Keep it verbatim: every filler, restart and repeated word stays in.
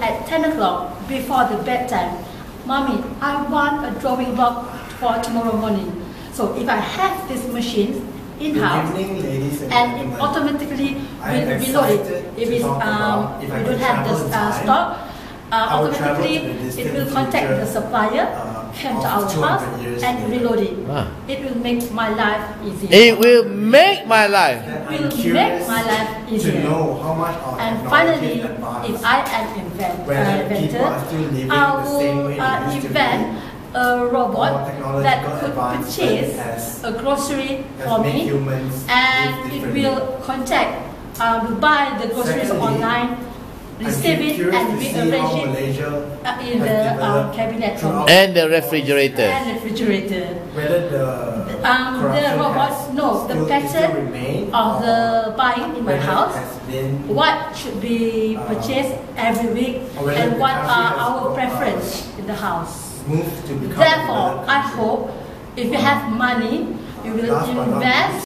at ten o'clock before the bedtime, Mommy, I want a drawing block for tomorrow morning. So if I have this machine in-house, and, and it automatically will reload it. If it's, um, if we don't have the uh, stock, uh, automatically it will contact the supplier, uh, come to our house and reload it. Ah. It will make my life easier. It will make my life. It will make my life easier. To know how much our and finally, if I am invent, uh, inventor, I will uh, invent a robot that could purchase a grocery for me, and it will contact, uh, will buy the groceries online, receive it, and rearrange it uh, in the uh, cabinet for me. And the refrigerator. And refrigerator. Whether the um, the robots know the pattern of the buying in my house, what should be purchased every week, and what are our preference in the house. Therefore, I hope if you have money, you will invest